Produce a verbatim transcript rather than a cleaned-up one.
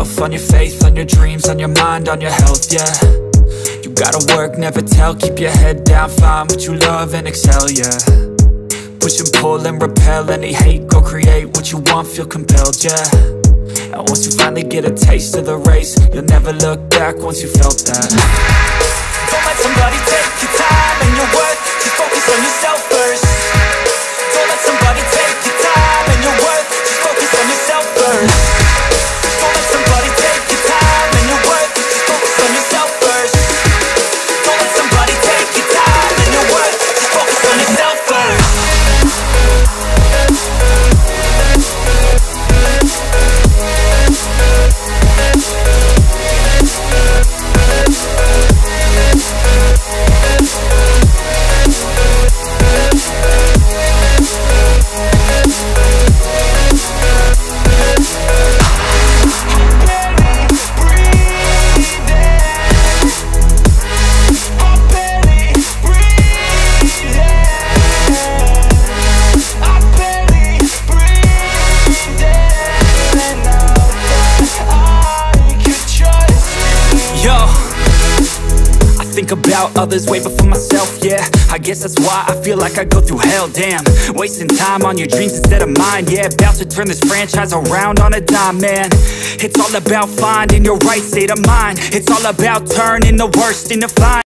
yourself, on your faith, on your dreams, on your mind, on your health, yeah. You gotta work, never tell, keep your head down, find what you love and excel, yeah. Push and pull and repel any hate, go create what you want, feel compelled, yeah. And once you finally get a taste of the race, you'll never look back once you felt that. Don't let somebody take your time and your worth, just focus on yourself first. Don't let somebody take your time and your worth, just focus on yourself first. Don't let somebody take your time and your worth, just focus on yourself first. Don't let somebody take your time and your worth, just focus on yourself first. Think about others way before myself, yeah. I guess that's why I feel like I go through hell, damn. Wasting time on your dreams instead of mine, yeah. About to turn this franchise around on a dime, man. It's all about finding your right state of mind. It's all about turning the worst into fine.